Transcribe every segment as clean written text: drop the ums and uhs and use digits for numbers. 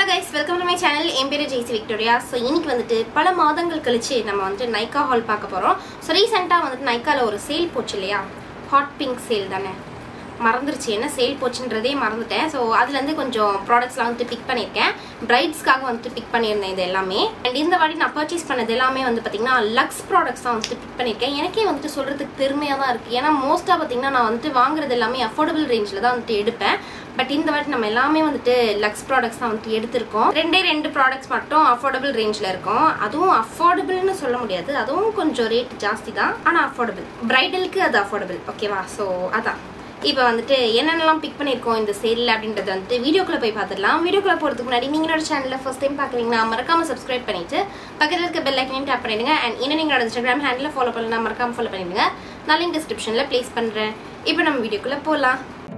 Hello guys, welcome to my channel. என் பேரு Jaicy Victoria. So இன்னைக்கு வந்துட்டு பல மாதங்கள் கழிச்சு நம்ம வந்து Nykaa haul பார்க்க போறோம். So ரீசன்ட்டா வந்துட்டு Nykaa-ல ஒரு சேல் போச்சு இல்லையா? ஹாட் பிங்க் சேல் தானே. மறந்துருச்சு என்ன சேல் போச்சுன்றதே மறந்துட்டேன். சோ அதுல இருந்து கொஞ்சம் ப்ராடக்ட்ஸ்லாம் வந்து பிக் பண்ணிருக்கேன். பிரைட்ஸ்க்காக வந்து பிக் பண்ணியிருந்தேன் இது எல்லாமே. அண்ட் இந்த வாட்டி நான் பர்ச்சேஸ் பண்ணது எல்லாமே வந்து பாத்தீங்கன்னா லக்ஸ் ப்ராடக்ட்ஸ் தான் வந்து பிக் பண்ணிருக்கேன். எனக்கே வந்து சொல்றதுக்கு பெருமையா தான் இருக்கு. ஏன்னா மோஸ்டா பாத்தீங்கன்னா நான் வந்து வாங்குறது எல்லாமே அஃபோர்டபிள் ரேஞ்ச்ல தான் வந்து எடுப்பேன். பட் இந்த வாட்டி நம்ம எல்லாமே வந்துட்டு லக்ஸ் ப்ராடக்ட்ஸ் தான் வந்து எடுத்திருக்கோம். ரெண்டு ப்ராடக்ட்ஸ் மட்டும் அஃபோர்டபிள் ரேஞ்ச்ல இருக்கும். அதுவும் அஃபோர்டபிள்னு சொல்ல முடியாது, அதுவும் கொஞ்சம் ரேட் ஜாஸ்தி தான், ஆனா அஃபோர்டபிள். பிரைடலுக்கு அது அஃபோர்டபிள், ஓகேவா? ஸோ அதான் இப்போ வந்துட்டு என்னென்னலாம் பிக் பண்ணியிருக்கோம் இந்த சேலில் அப்படின்றத வந்துட்டு வீடியோக்குள்ளே போய் பார்த்துடலாம். வீடியோக்குள்ளே போகிறதுக்கு முன்னாடி நீங்கள் என்னோட சேனலில் ஃபர்ஸ்ட் டைம் பார்க்குறீங்கன்னா மறக்காம சப்ஸ்கிரைப் பண்ணிட்டு பக்கத்தில் இருக்க பெல் ஐக்கனையும் டேப் பண்ணிடுங்க. அண்ட் இன்னும் நீங்களோட இன்ஸ்டாகிராம் ஹேண்டில் ஃபாலோ பண்ணலாம், மறக்காம ஃபாலோ பண்ணிடுங்க. நான் லிங்க் டிஸ்கிரிப்ஷனில் ப்ளேஸ் பண்ணுறேன். இப்போ நம்ம வீடியோக்குள்ளே போகலாம்.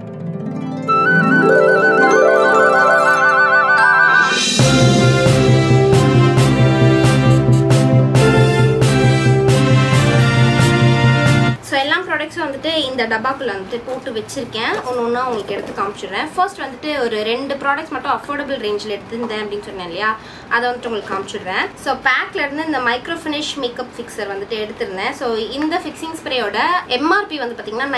வந்துட்டு இந்த டப்பாக்குள்ள வந்துட்டு போட்டு வச்சிருக்கேன். ஒன்னொன்னா உங்களுக்கு எடுத்து காமிச்சிடுறேன். ஃபர்ஸ்ட் வந்துட்டு ஒரு 2 ப்ராடக்ட்ஸ் மட்டும் அஃபோர்டபிள் ரேஞ்சில் எடுத்திருந்தேன் அப்படின்னு சொன்னேன் இல்லையா, அதை வந்துட்டு உங்களுக்கு காமிச்சிடுறேன். ஸோ பேக்ல இருந்து இந்த மைக்ரோ ஃபினிஷ் மேக்கப் ஃபிக்சர் வந்துட்டு எடுத்திருந்தேன். ஸோ இந்த ஃபிக்சிங் ஸ்ப்ரேயோட எம்ஆர்பி வந்து பார்த்தீங்கன்னா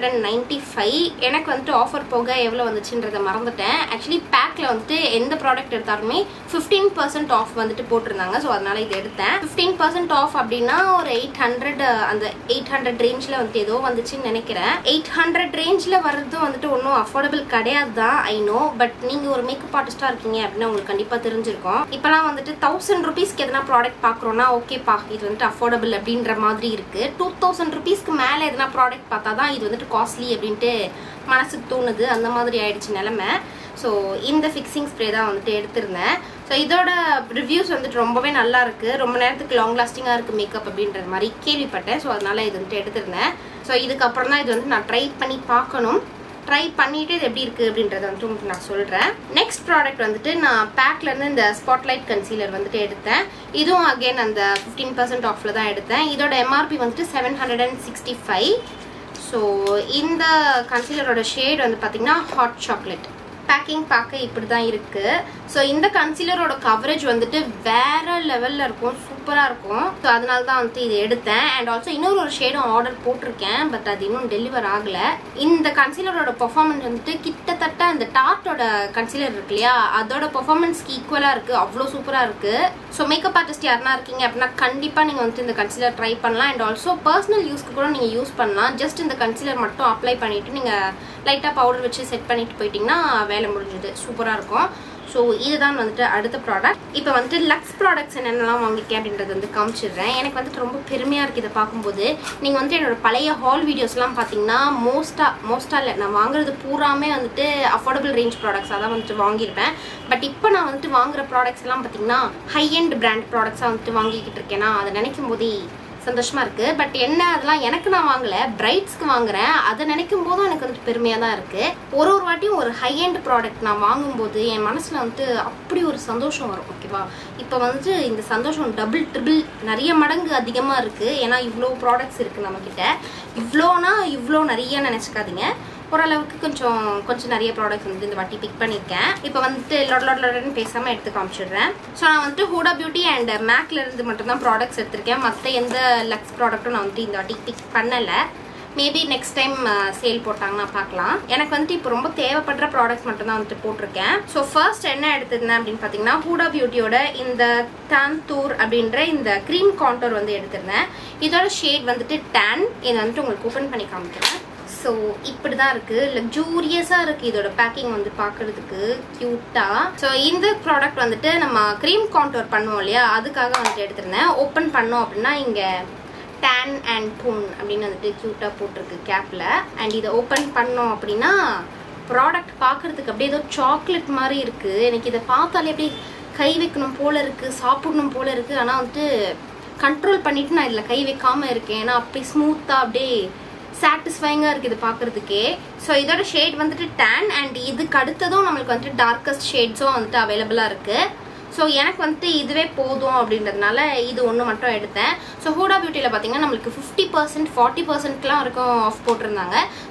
995. எனக்கு வந்துட்டு ஆஃபர் போக எவ்வளோ வந்துச்சுன்றதை மறந்துட்டேன். ஆக்சுவலி பேக்ல வந்துட்டு எந்த ப்ராடக்ட் எடுத்தாலுமே 15% ஆஃப் வந்துட்டு போட்டிருந்தாங்க. ஸோ அதனால இது எடுத்தேன். 15% ஆஃப் அப்படின்னா ஒரு 800, அந்த 800 ரேஞ்சில் வந்துட்டு ஏதோ வந்துச்சுன்னு நினைக்கிறேன். 800 ரேஞ்சில் வர்றது வந்துட்டு ஒன்றும் அஃபோர்டபிள் கிடையாது தான், ஐ நோ. பட் நீங்க ஒரு மேக்கப் ஆர்டிஸ்டா இருக்கீங்க அப்படின்னா உங்களுக்கு கண்டிப்பா தெரிஞ்சிருக்கும். இப்பெல்லாம் வந்துட்டு 1000 rupeesக்கு எதனா ப்ராடக்ட் பாக்குறோம்னா ஓகேப்பா இது வந்துட்டு அஃபோர்டபிள் அப்படின்ற மாதிரி இருக்கு. 2000 rupeesக்கு மேல எதனா ப்ராடக்ட் பார்த்தா தான் இது வந்துட்டு காஸ்ட்லி அப்படின்ட்டு மனசுக்கு தோணுது. அந்த மாதிரி ஆயிடுச்சு நிலைமை. ஸோ இந்த ஃபிக்சிங் ஸ்ப்ரே தான் வந்துட்டு எடுத்திருந்தேன். ஸோ இதோட ரிவ்யூஸ் வந்துட்டு ரொம்பவே நல்லா இருக்கு, ரொம்ப நேரத்துக்கு லாங் லாஸ்டிங்காக இருக்கு மேக்கப் அப்படின்ற மாதிரி கேள்விப்பட்டேன். ஸோ அதனால இது வந்துட்டு எடுத்திருந்தேன். ஸோ இதுக்கப்புறம் தான் இது வந்து நான் ட்ரை பண்ணி பார்க்கணும். ட்ரை பண்ணிட்டு இது எப்படி இருக்கு அப்படின்றத வந்துட்டு உங்களுக்கு நான் சொல்றேன். நெக்ஸ்ட் ப்ராடக்ட் வந்துட்டு நான் பேக்ல இருந்து இந்த ஸ்பாட்லைட் கன்சீலர் வந்துட்டு எடுத்தேன். இதுவும் அகைன் அந்த 15% ஆஃப்ல தான் எடுத்தேன். இதோட எம்ஆர்பி வந்துட்டு 765. ஸோ இந்த கன்சீலரோட ஷேட் வந்து பார்த்தீங்கன்னா ஹாட் சாக்லேட். பேக்கிங் பார்க்க இப்படி தான் இருக்கு. ஸோ இந்த கன்சீலரோட கவரேஜ் வந்துட்டு வேற லெவல்ல இருக்கும், சூப்பரா இருக்கும். ஸோ அதனால தான் வந்துட்டு இது எடுத்தேன். அண்ட் ஆல்சோ இன்னொரு ஷேடும் ஆர்டர் போட்டிருக்கேன், பட் அது இன்னும் டெலிவர் ஆகல. இந்த கன்சீலரோட பெர்ஃபார்மன்ஸ் வந்துட்டு கிட்டத்தட்ட அந்த டார்ட்டோட கன்சீலர் இருக்கு இல்லையா, அதோட பெர்ஃபார்மன்ஸ்க்கு ஈக்குவலா இருக்கு, அவ்வளோ சூப்பரா இருக்கு. ஸோ மேக்கப் ஆர்டிஸ்ட் யாருன்னா இருக்கீங்க அப்படின்னா கண்டிப்பா நீங்க வந்துட்டு இந்த கன்சீலர் ட்ரை பண்ணலாம். அண்ட் ஆல்சோ பர்சனல் யூஸ்க்கு கூட நீங்க யூஸ் பண்ணலாம். ஜஸ்ட் இந்த கன்சீலர் மட்டும் அப்ளை பண்ணிட்டு நீங்க லைட்டா பவுடர் வச்சு செட் பண்ணிட்டு போயிட்டீங்கன்னா வேலை முடிஞ்சது, சூப்பரா இருக்கும். ஸோ இதுதான் வந்துட்டு அடுத்த ப்ராடக்ட். இப்போ வந்துட்டு லக்ஸ் ப்ராடக்ட்ஸ் என்னென்னலாம் வாங்கிருக்கேன் அப்படின்றது வந்து காமிச்சிடுறேன். எனக்கு வந்துட்டு ரொம்ப பெருமையாக இருக்குது இதை பார்க்கும்போது. நீங்கள் வந்துட்டு என்னோட பழைய ஹால் வீடியோஸ்லாம் பார்த்தீங்கன்னா மோஸ்டா இல்லை, நான் வாங்குறது பூராமே வந்துட்டு அஃபோர்டபிள் ரேஞ்ச் ப்ராடக்ட்ஸாக தான் வந்துட்டு வாங்கியிருப்பேன். பட் இப்போ நான் வந்துட்டு வாங்குற ப்ராடக்ட்ஸ் எல்லாம் பார்த்தீங்கன்னா ஹை எண்ட் பிராண்ட் ப்ராடக்ட்ஸாக வந்துட்டு வாங்கிக்கிட்டு இருக்கேன்னா அதை நினைக்கும் போதே சந்தோஷமா இருக்கு. பட் என்ன அதெல்லாம் எனக்கு நான் வாங்கல, பிரைட்ஸ்க்கு வாங்குறேன். அதை நினைக்கும் போதும் எனக்கு வந்துட்டு பெருமையா தான் இருக்கு. ஒரு வாட்டியும் ஒரு ஹை எண்ட் ப்ராடக்ட் நான் வாங்கும்போது என் மனசுல வந்துட்டு அப்படி ஒரு சந்தோஷம் வரும், ஓகேவா? இப்போ வந்துட்டு இந்த சந்தோஷம் டபுள் ட்ரிபிள் நிறைய மடங்கு அதிகமா இருக்கு. ஏன்னா இவ்வளோ ப்ராடக்ட்ஸ் இருக்கு நம்ம கிட்ட. இவ்வளோ நிறைய நினைச்சுக்காதீங்க, ஓரளவுக்கு கொஞ்சம் நிறைய ப்ராடக்ட்ஸ் வந்து இந்த வாட்டி பிக் பண்ணியிருக்கேன். இப்போ வந்துட்டு லொடன்னு பேசாமல் எடுத்து காமிச்சிடுறேன். ஸோ நான் வந்துட்டு ஹூடா பியூட்டி அண்ட் மேக்ல இருந்து மட்டும்தான் ப்ராடக்ட்ஸ் எடுத்திருக்கேன். மற்ற எந்த லக்ஸ் ப்ராடக்ட்டும் நான் வந்துட்டு இந்த வாட்டி பிக் பண்ணலை. மேபி நெக்ஸ்ட் டைம் சேல் போட்டாங்கன்னா பார்க்கலாம். எனக்கு வந்துட்டு இப்போ ரொம்ப தேவைப்படுற ப்ராடக்ட்ஸ் மட்டும் தான் வந்துட்டு போட்டிருக்கேன். ஸோ ஃபர்ஸ்ட் என்ன எடுத்திருந்தேன் அப்படின்னு பார்த்தீங்கன்னா ஹூடா பியூட்டியோட இந்த டான்தூர் அப்படின்ற இந்த க்ரீம் கான்டோர் வந்து எடுத்திருந்தேன். இதோட ஷேட் வந்துட்டு டேன். இதை வந்துட்டு உங்களுக்கு ஓப்பன் பண்ணி காமிக்கிறேன். ஸோ இப்படி தான் இருக்கு, லக்ஸூரியஸாக இருக்கு. இதோட பேக்கிங் வந்து பார்க்கறதுக்கு கியூட்டா. ஸோ இந்த ப்ராடக்ட் வந்துட்டு நம்ம க்ரீம் கான்டோர் பண்ணுவோம் இல்லையா, அதுக்காக வந்துட்டு எடுத்திருந்தேன். ஓப்பன் பண்ணோம் அப்படின்னா இங்கே டேன் அண்ட் டூன் அப்படின்னு வந்துட்டு கியூட்டா போட்டிருக்கு கேப்ல. அண்ட் இதை ஓப்பன் பண்ணோம் அப்படின்னா ப்ராடக்ட் பார்க்கறதுக்கு அப்படியே ஏதோ சாக்லேட் மாதிரி இருக்கு. எனக்கு இதை பார்த்தாலே அப்படியே கை வைக்கணும் போல இருக்கு, சாப்பிடணும் போல இருக்கு. ஆனால் வந்துட்டு கண்ட்ரோல் பண்ணிட்டு நான் இதில் கை வைக்காம இருக்கேன். ஏன்னா அப்படி ஸ்மூத்தா அப்படியே சாட்டிஸ்ஃபைங்காக இருக்குது இது பார்க்குறதுக்கே. ஸோ இதோட ஷேட் வந்துட்டு டேன். அண்ட் இதுக்கு அடுத்ததும் நம்மளுக்கு வந்துட்டு டார்க்கஸ்ட் ஷேட்ஸும் வந்துட்டு அவைலபிளாக இருக்குது. ஸோ எனக்கு வந்துட்டு இதுவே போதும் அப்படின்றதுனால இது ஒன்று மட்டும் எடுத்தேன். ஸோ ஹூடா பியூட்டியில் பார்த்தீங்கன்னா நம்மளுக்கு 50% 40%லாம் இருக்கும் ஆஃப் போட்டிருந்தாங்க.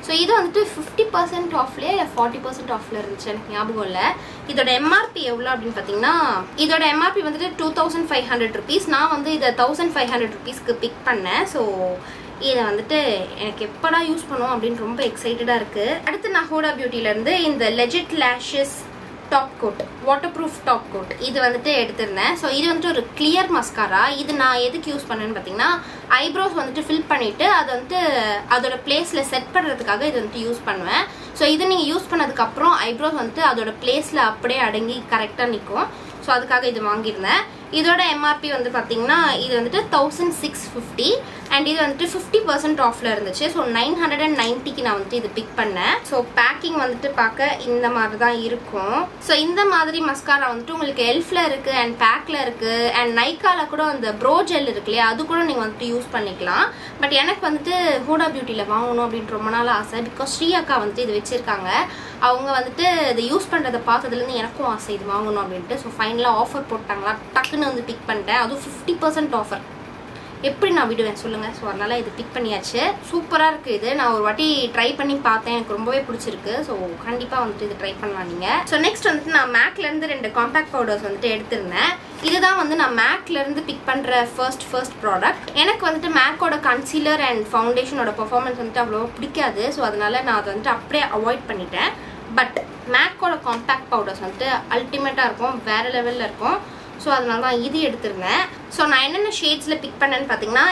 ஸோ இது வந்துட்டு 50% ஆஃப்லேயே 40% ஆஃப்ல இருந்துச்சு, எனக்கு ஞாபகம் இல்லை. இதோட எம்ஆர்பி எவ்வளோ அப்படின்னு பார்த்தீங்கன்னா, இதோட எம்ஆர்பி வந்துட்டு 2500 rupees. நான் வந்து இதை 1500 rupeesக்கு பிக் பண்ணேன். ஸோ இதை வந்துட்டு எனக்கு எப்படா யூஸ் பண்ணுவோம் அப்படின்னு ரொம்ப எக்ஸைட்டடாக இருக்குது. அடுத்து நான் ஹூடா பியூட்டிலேருந்து இந்த legit lashes top coat, water proof top coat, இது வந்துட்டு எடுத்திருந்தேன். ஸோ இது வந்துட்டு ஒரு கிளியர் மஸ்காரா. இது நான் எதுக்கு யூஸ் பண்ணேன்னு பார்த்தீங்கன்னா, ஐப்ரோஸ் வந்துட்டு ஃபில் பண்ணிவிட்டு அதை வந்துட்டு அதோட பிளேஸில் செட் பண்ணுறதுக்காக இது வந்துட்டு யூஸ் பண்ணுவேன். ஸோ இது நீங்கள் யூஸ் பண்ணதுக்கப்புறம் ஐப்ரோஸ் வந்துட்டு அதோட பிளேஸில் அப்படியே அடங்கி கரெக்டாக நிற்கும். ஸோ அதுக்காக இது வாங்கியிருந்தேன். இதோட எம்ஆர்பி வந்து பார்த்தீங்கன்னா, இது வந்துட்டு 1650 அண்ட் இது வந்துட்டு 50% ஆஃப்ல இருந்துச்சு. ஸோ 990க்கு நான் வந்துட்டு இது பிக் பண்ணேன். ஸோ பேக்கிங் வந்துட்டு பார்க்க இந்த மாதிரி தான் இருக்கும். ஸோ இந்த மாதிரி மஸ்காரா வந்துட்டு உங்களுக்கு எல்ஃப்ல இருக்கு அண்ட் பேக்ல இருக்கு அண்ட் நைக்கால கூட அந்த ப்ரோ ஜெல் இருக்கு இல்லையா, அது கூட நீங்கள் வந்துட்டு யூஸ் பண்ணிக்கலாம். பட் எனக்கு வந்துட்டு ஹூடா பியூட்டியில் வாங்கணும் அப்படின்னு ரொம்ப நாள் ஆசை. பிகாஸ் ஸ்ரீ அக்கா வந்துட்டு இது வச்சிருக்காங்க. அவங்க வந்துட்டு இதை யூஸ் பண்ணுறதை பார்த்ததுலேருந்து எனக்கும் ஆசை இது வாங்கணும் அப்படின்ட்டு. ஸோ ஃபைனலாக ஆஃபர் போட்டாங்களா, டக்குன்னு வந்து பிக் பண்ணிட்டேன். அதுவும் 50% ஆஃபர். எப்படி நான் விடுவேன் சொல்லுங்கள். ஸோ அதனால் இது பிக் பண்ணியாச்சு. சூப்பராக இருக்குது இது. நான் ஒரு வாட்டி ட்ரை பண்ணி பார்த்தேன், எனக்கு ரொம்பவே பிடிச்சிருக்கு. ஸோ கண்டிப்பாக வந்துட்டு இது ட்ரை பண்ணலாம் நீங்கள். ஸோ நெக்ஸ்ட் வந்துட்டு நான் மேக்லேருந்து 2 காம்பேக்ட் பவுடர்ஸ் வந்துட்டு எடுத்திருந்தேன். இதுதான் வந்து நான் மேக்லேருந்து பிக் பண்ணுற ஃபர்ஸ்ட் ப்ராடக்ட். எனக்கு வந்துட்டு மேக்கோட கன்சீலர் அண்ட் ஃபவுண்டேஷனோட பர்ஃபார்மன்ஸ் வந்துட்டு அவ்வளோ பிடிக்காது. ஸோ அதனால் நான் அதை வந்துட்டு அப்படியே அவாய்ட் பண்ணிட்டேன். பட் மேக்கோட காம்பேக்ட் பவுடர்ஸ் வந்துட்டு அல்டிமேட்டாக இருக்கும், வேறு லெவலில் இருக்கும். ஸோ அதனால தான் இது எடுத்திருந்தேன். ஸோ நான் என்னென்ன ஷேட்ஸில் பிக் பண்ணேன்னு பார்த்தீங்கன்னா,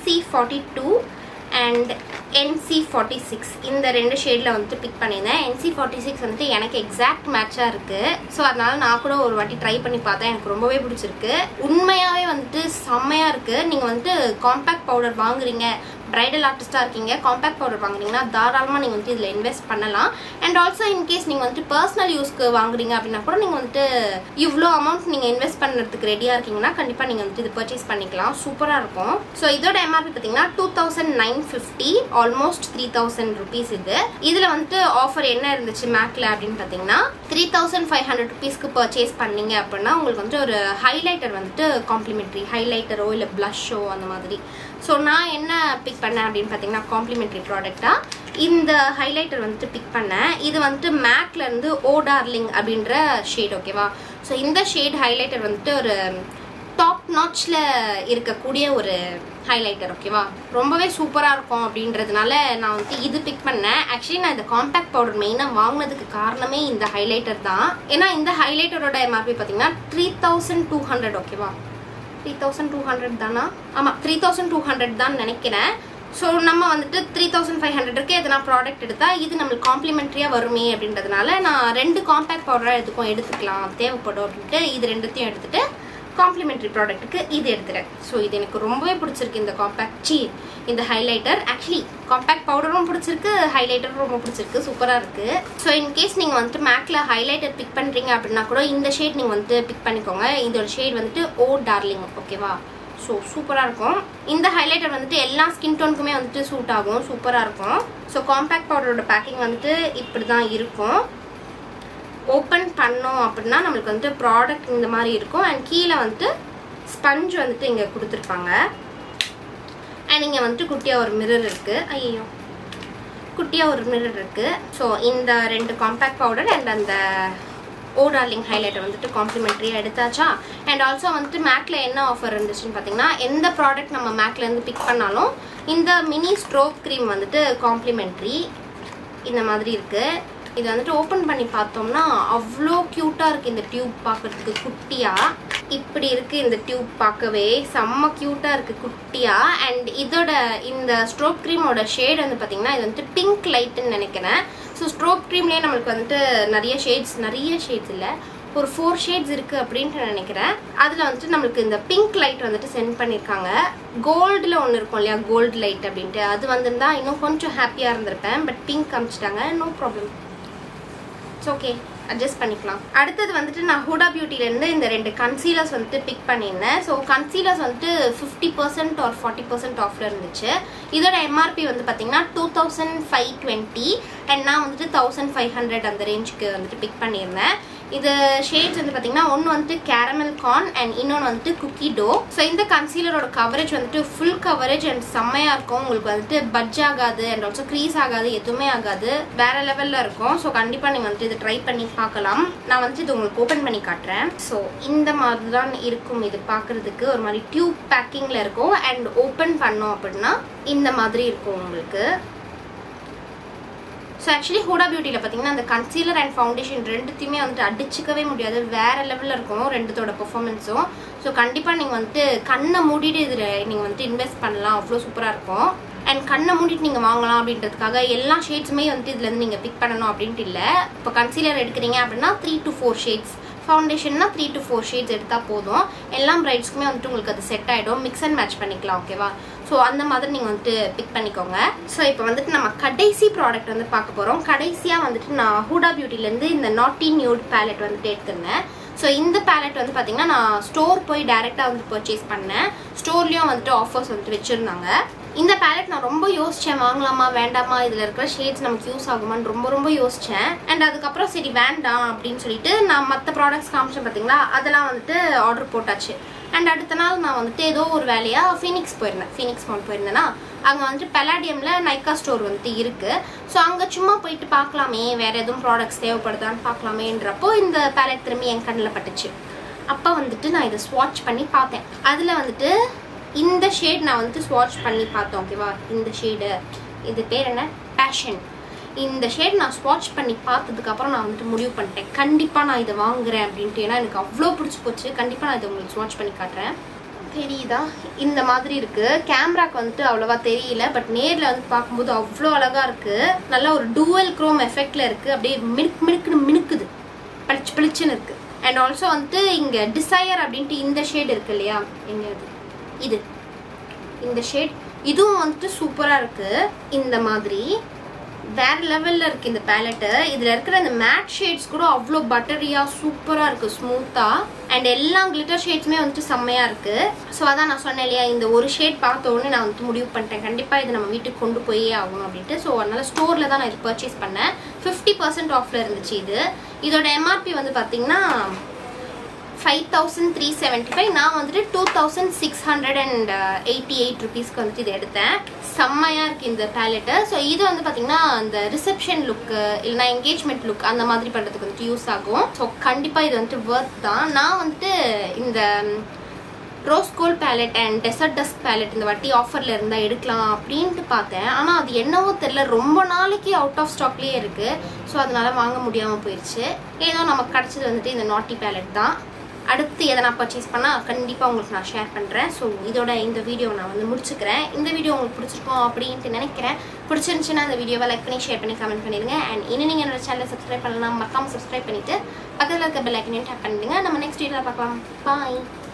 NC42 அண்ட் NC46 இந்த 2 ஷேடில் வந்துட்டு பிக் பண்ணியிருந்தேன். NC46 வந்துட்டு எனக்கு எக்ஸாக்ட் மேட்சாக இருக்குது. ஸோ அதனால நான் கூட ஒரு வாட்டி ட்ரை பண்ணி பார்த்தேன், எனக்கு ரொம்பவே பிடிச்சிருக்கு. உண்மையாகவே வந்துட்டு செம்மையாக இருக்குது. நீங்கள் வந்துட்டு காம்பேக்ட் பவுடர் வாங்குறீங்க, பிரைடல் ஆர்டிஸ்டாக இருக்கீங்க, காம்பேக்ட் பவுடர் வாங்குறீங்கன்னா தாராளமாக நீங்கள் வந்துட்டு இதில் இன்வெஸ்ட் பண்ணலாம். அண்ட் ஆல்சோ இன்கேஸ் நீங்கள் வந்துட்டு பர்சனல் யூஸ்க்கு வாங்குறீங்க அப்படின்னா கூட நீங்கள் வந்துட்டு இவ்வளோ அமௌண்ட் நீங்கள் இன்வெஸ்ட் பண்ணுறதுக்கு ரெடியாக இருக்கீங்கன்னா கண்டிப்பாக நீங்கள் வந்துட்டு இது பர்ச்சேஸ் பண்ணிக்கலாம். சூப்பராக இருக்கும். ஸோ இதோட எம்ஆர்பி பார்த்தீங்கன்னா 2950, ஆல்மோஸ்ட் 3000 rupees. இதில் வந்துட்டு ஆஃபர் என்ன இருந்துச்சு மேக்கில் அப்படின்னு பார்த்தீங்கன்னா, 3500 rupeesக்கு பர்ச்சேஸ் பண்ணீங்க அப்படின்னா உங்களுக்கு வந்துட்டு ஒரு ஹைலைட்டர் வந்துட்டு காம்ப்ளிமெண்ட்ரி, ஹைலைட்டரோ இல்லை ப்ளஷோ அந்த மாதிரி. ஸோ நான் என்ன பிக் பண்ணேன் அப்படின்னு பார்த்தீங்கன்னா, காம்ப்ளிமெண்ட்ரி ப்ராடக்டாக இந்த ஹைலைட்டர் வந்துட்டு பிக் பண்ணேன். இது வந்துட்டு மேக்லேருந்து ஓ டார்லிங் அப்படின்ற ஷேட், ஓகேவா. ஸோ இந்த ஷேட் ஹைலைட்டர் வந்துட்டு ஒரு டாப் நாட்ச்சில் இருக்கக்கூடிய ஒரு ஹைலைட்டர், ஓகேவா. ரொம்பவே சூப்பராக இருக்கும் அப்படின்றதுனால நான் வந்துட்டு இது பிக் பண்ணேன். ஆக்சுவலி நான் இந்த காம்பேக்ட் பவுடர் மெயினாக வாங்கினதுக்கு காரணமே இந்த ஹைலைட்டர் தான். ஏன்னா இந்த ஹைலைட்டரோட எம்ஆர்பி பார்த்தீங்கன்னா 3200, ஓகேவா. 3200 தானா? ஆமாம், 3200 தான் நினைக்கிறேன். ஸோ நம்ம வந்துட்டு 3500க்கு எதனா ப்ராடக்ட் எடுத்தால் இது நம்மளுக்கு காம்ப்ளிமெண்ட்ரியாக வருமே அப்படின்றதுனால நான் 2 காம்பேக்ட் பவுடராக எடுத்துக்கலாம் தேவைப்படும் அப்படின்ட்டு இது 2த்தையும் எடுத்துகிட்டு காம்ப்ளிமெண்ட்ரி ப்ராடக்ட்டுக்கு இது எடுத்துகிறேன். ஸோ இது எனக்கு ரொம்பவே பிடிச்சிருக்கு. இந்த ஹைலைட்டர் ஆக்சுவலி காம்பேக்ட் பவுடரும் பிடிச்சிருக்கு, ஹைலைட்டரும் ரொம்ப பிடிச்சிருக்கு, சூப்பராக இருக்குது. ஸோ இன்கேஸ் நீங்கள் வந்துட்டு மேக்கில் ஹைலைட்டர் பிக் பண்ணுறீங்க அப்படின்னா கூட இந்த ஷேட் நீங்கள் வந்துட்டு பிக் பண்ணிக்கோங்க. இதோட ஷேட் வந்துட்டு ஓ டார்லிங், ஓகேவா. ஸோ சூப்பராக இருக்கும். இந்த ஹைலைட்டர் வந்துட்டு எல்லா ஸ்கின் டோனுக்குமே வந்துட்டு சூட் ஆகும், சூப்பராக இருக்கும். ஸோ காம்பேக்ட் பவுடரோட பேக்கிங் வந்துட்டு இப்படி தான் இருக்கும். ஓப்பன் பண்ணோம் அப்படின்னா நம்மளுக்கு வந்துட்டு ப்ராடக்ட் இந்த மாதிரி இருக்கும். அண்ட் கீழே வந்துட்டு ஸ்பஞ்ச் வந்துட்டு இங்கே கொடுத்துருப்பாங்க. அண்ட் இங்கே வந்துட்டு குட்டியாக ஒரு மிரர் இருக்குது. குட்டியாக ஒரு மிரர் இருக்குது. ஸோ இந்த 2 காம்பேக்ட் பவுடர் அண்ட் அந்த ஓ டார்லிங் ஹைலைட்டர் வந்துட்டு காம்ப்ளிமெண்ட்ரியாக எடுத்தாச்சா. அண்ட் ஆல்சோ வந்துட்டு மேக்கில் என்ன ஆஃபர் இருந்துச்சுன்னு பார்த்தீங்கன்னா, எந்த ப்ராடக்ட் நம்ம மேக்லேருந்து பிக் பண்ணாலும் இந்த மினி ஸ்ட்ரோப் க்ரீம் வந்துட்டு காம்ப்ளிமெண்ட்ரி இந்த மாதிரி இருக்குது. இது வந்துட்டு ஓப்பன் பண்ணி பார்த்தோம்னா அவ்வளோ க்யூட்டாக இருக்குது. இந்த டியூப் பார்க்குறதுக்கு குட்டியாக இப்படி இருக்குது. இந்த டியூப் பார்க்கவே செம்ம க்யூட்டாக இருக்குது குட்டியாக. அண்ட் இதோட இந்த ஸ்ட்ரோப் க்ரீமோட ஷேட் வந்து பார்த்திங்கன்னா இது வந்துட்டு பிங்க் லைட்டுன்னு நினைக்கிறேன். ஸோ ஸ்ட்ரோப் க்ரீம்லேயே நம்மளுக்கு வந்துட்டு நிறைய ஷேட்ஸ் இல்லை, ஒரு 4 ஷேட்ஸ் இருக்குது அப்படின்ட்டு நினைக்கிறேன். அதில் வந்துட்டு நம்மளுக்கு இந்த பிங்க் லைட் வந்துட்டு சென்ட் பண்ணியிருக்காங்க. கோல்டில் ஒன்று இருக்கும் இல்லையா, கோல்டு லைட் அப்படின்ட்டு, அது வந்திருந்தா இன்னும் கொஞ்சம் ஹாப்பியாக இருந்திருப்பேன். பட் பிங்க் காமிச்சிட்டாங்க, no problem, it's okay, adjust பண்ணிக்கலாம். அடுத்தது வந்துட்டு நான் ஹூடா பியூட்டிலேருந்து இந்த 2 கன்சீலர்ஸ் வந்துட்டு பிக் பண்ணியிருந்தேன். ஸோ கன்சீலர்ஸ் வந்துட்டு 50% or 40% ஆஃபில் இருந்துச்சு. இதோட எம்ஆர்பி வந்து பார்த்தீங்கன்னா 2520 அண்ட் நான் வந்துட்டு 1500 அந்த ரேஞ்சுக்கு வந்துட்டு பிக் பண்ணியிருந்தேன். இது ஷேட்ஸ் வந்து பார்த்தீங்கன்னா ஒன்று வந்துட்டு கேரமல் கார்ன் அண்ட் இன்னொன்று வந்துட்டு குக்கி டோ. ஸோ இந்த கன்சீலரோட கவரேஜ் வந்துட்டு ஃபுல் கவரேஜ் அண்ட் செம்மையாக இருக்கும். உங்களுக்கு வந்துட்டு பட்ஜ் ஆகாது அண்ட் ஆல்சோ க்ரீஸ் ஆகாது, எதுவுமே ஆகாது, வேற லெவலில் இருக்கும். ஸோ கண்டிப்பாக நீங்கள் வந்துட்டு இதை ட்ரை பண்ணி பார்க்கலாம். நான் வந்துட்டு இது உங்களுக்கு ஓப்பன் பண்ணி காட்டுறேன். ஸோ இந்த மாதிரி தான் இருக்கும். இது பார்க்குறதுக்கு ஒரு மாதிரி டியூப் பேக்கிங்கில் இருக்கும் அண்ட் ஓப்பன் பண்ணோம் அப்படின்னா இந்த மாதிரி இருக்கும் உங்களுக்கு. ஸோ ஆக்சுவலி ஹூடா பியூட்டியில் பார்த்தீங்கன்னா அந்த கன்சீலர் அண்ட் ஃபவுண்டேஷன் ரெண்டுத்தையுமே வந்துட்டு அடிச்சிக்கவே முடியாது, வேறு லெவலில் இருக்கும் ரெண்டுத்தோட பெர்ஃபார்மன்ஸும். ஸோ கண்டிப்பாக நீங்கள் வந்துட்டு கண்ணை மூடிட்டு இதில் நீங்கள் வந்துட்டு இன்வெஸ்ட் பண்ணலாம், அவ்வளோ சூப்பராக இருக்கும். அண்ட் கண்ணை மூடிட்டு நீங்கள் வாங்கலாம் அப்படின்றதுக்காக எல்லா ஷேட்ஸுமே வந்துட்டு இதுலேருந்து நீங்கள் பிக் பண்ணணும் அப்படின்ட்டு இல்லை. இப்போ கன்சீலர் எடுக்கிறீங்க அப்படின்னா 3 to 4 ஷேட்ஸ், ஃபவுண்டேஷன்னா 3 to 4 ஷேட்ஸ் எடுத்தால் போதும். எல்லா பிரைட்ஸ்க்குமே வந்துட்டு உங்களுக்கு அது செட் ஆகிடும், மிக்ஸ் அண்ட் மேட்ச் பண்ணிக்கலாம். ஓகேவா? ஸோ அந்த மாதிரி நீங்கள் வந்துட்டு பிக் பண்ணிக்கோங்க. ஸோ இப்போ வந்துட்டு நம்ம கடைசி ப்ராடக்ட் வந்து பார்க்க போகிறோம். கடைசியாக வந்துட்டு நான் ஹூடா பியூட்டிலேருந்து இந்த நாட்டி நியூட் பேலட் வந்துட்டு எடுத்திருந்தேன். ஸோ இந்த பேலட் வந்து பார்த்தீங்கன்னா நான் ஸ்டோர் போய் டேரெக்டாக வந்து பர்ச்சேஸ் பண்ணேன். ஸ்டோர்லேயும் வந்துட்டு ஆஃபர்ஸ் வந்துட்டு வச்சுருந்தாங்க. இந்த பேலட் நான் ரொம்ப யோசித்தேன், வாங்கலாமா வேண்டாமா, இதில் இருக்கிற ஷேட்ஸ் நமக்கு யூஸ் ஆகுமான்னு ரொம்ப யோசித்தேன். அண்ட் அதுக்கப்புறம் சரி வேண்டாம் அப்படின்னு சொல்லிட்டு நான் மற்ற ப்ராடக்ட்ஸ் காமிச்சேன் பார்த்தீங்களா, அதெல்லாம் வந்துட்டு ஆர்டர் போட்டாச்சு. அண்ட் அடுத்த நாள் நான் வந்துட்டு ஏதோ ஒரு வேலையாக ஃபீனிக்ஸ் மவுண்ட் போயிருந்தேன்னா அங்கே வந்துட்டு பெலாடியமில் நைக்கா ஸ்டோர் வந்துட்டு இருக்குது. ஸோ அங்கே சும்மா போயிட்டு பார்க்கலாமே, வேறு எதுவும் ப்ராடக்ட்ஸ் தேவைப்படுதான்னு பார்க்கலாமேன்றப்போ இந்த பேலட் திரும்பி என் கண்ணில் பட்டுச்சு. அப்போ வந்துட்டு நான் இதை ஸ்வாட்ச் பண்ணி பார்த்தேன். அதில் வந்துட்டு இந்த ஷேட் நான் வந்துட்டு ஸ்வாட்ச் பண்ணி பார்த்தேன். ஓகேவா? இந்த ஷேடு, இது பேர் என்ன, பேஷன். இந்த ஷேட் நான் ஸ்வாட்ச் பண்ணி பார்த்ததுக்கப்புறம் நான் வந்துட்டு முடிவு பண்ணிட்டேன், கண்டிப்பாக நான் இதை வாங்குறேன் அப்படின்ட்டு. ஏன்னா எனக்கு அவ்வளோ பிடிச்சி போச்சு. கண்டிப்பாக நான் இதை உங்களுக்கு ஸ்வாட்ச் பண்ணி காட்டுறேன். தெரியுதா? இந்த மாதிரி இருக்குது. கேமராக்கு வந்துட்டு அவ்வளோவா தெரியல, பட் நேரில் வந்து பார்க்கும்போது அவ்வளோ அழகாக இருக்குது. நல்லா ஒரு டூவல் க்ரோம் எஃபெக்டில் இருக்குது. அப்படியே மினுக்குது, பளிச்சுன்னு இருக்குது. அண்ட் ஆல்சோ வந்துட்டு இங்கே டிசையர் அப்படின்ட்டு இந்த ஷேட் இருக்குது இல்லையா, எங்கே இது இந்த ஷேட், இதுவும் வந்துட்டு சூப்பராக இருக்குது. இந்த மாதிரி வேற லெவலில் இருக்குது இந்த பேலட்டு. இதில் இருக்கிற இந்த மேட் ஷேட்ஸ் கூட அவ்வளோ பட்டரியாக சூப்பராக இருக்குது, ஸ்மூத்தாக. அண்ட் எல்லா கிளிட்டர் ஷேட்ஸுமே வந்துட்டு செம்மையாக இருக்குது. ஸோ அதான் நான் சொன்னேன் இல்லையா, இந்த ஒரு ஷேட் பார்த்த உடனே நான் வந்துட்டு முடிவு பண்ணிட்டேன், கண்டிப்பாக இது நம்ம வீட்டுக்கு கொண்டு போயே ஆகணும் அப்படின்ட்டு. ஸோ அதனால் ஸ்டோரில் தான் நான் இது பர்ச்சேஸ் பண்ணேன். 50% ஆஃபில் இருந்துச்சு இது. இதோட எம்ஆர்பி வந்து பார்த்தீங்கன்னா 5375. நான் வந்துட்டு 2688 ருபீஸ்க்கு வந்துட்டு இதை எடுத்தேன். செம்மையாக இருக்குது இந்த பேலெட்டு. ஸோ இது வந்து பார்த்தீங்கன்னா இந்த ரிசப்ஷன் லுக்கு இல்லைனா என்கேஜ்மெண்ட் லுக் அந்த மாதிரி பண்ணுறதுக்கு வந்துட்டு யூஸ் ஆகும். ஸோ கண்டிப்பாக இது வந்துட்டு ஒர்த் தான். நான் வந்துட்டு இந்த rose gold palette and desert dusk palette இந்த வாட்டி ஆஃபரில் இருந்தால் எடுக்கலாம் அப்படின்ட்டு பார்த்தேன். ஆனால் அது என்னவோ தெரில, ரொம்ப நாளைக்கு அவுட் ஆஃப் ஸ்டாக்லேயே இருக்குது. ஸோ அதனால் வாங்க முடியாமல் போயிடுச்சு. ஏதோ நமக்கு கிடச்சது வந்துட்டு இந்த நாட்டி பேலட் தான். அடுத்து எதை நான் பர்ச்சேஸ் பண்ணால் கண்டிப்பாக உங்களுக்கு நான் ஷேர் பண்ணுறேன். ஸோ இதோட இந்த வீடியோ நான் வந்து முடிச்சுக்கிறேன். இந்த வீடியோ உங்களுக்கு பிடிச்சிருக்கோம் அப்படின்ட்டு நினைக்கிறேன். பிடிச்சிருந்துச்சுன்னா இந்த வீடியோவை லைக் பண்ணி ஷேர் பண்ணி கமெண்ட் பண்ணிடுங்க. அண்ட் இன்னும் நீங்கள் என்னோட சேனலை சப்ஸ்கிரைப் பண்ணலாம், மறக்காமல் சப்ஸ்கிரைப் பண்ணிவிட்டு பக்கத்தில் இருக்க பெல் ஐக்கனையும் டேப் பண்ணிடுங்க. நம்ம நெக்ஸ்ட் வீடியோவில் பார்க்கலாம். பாய்.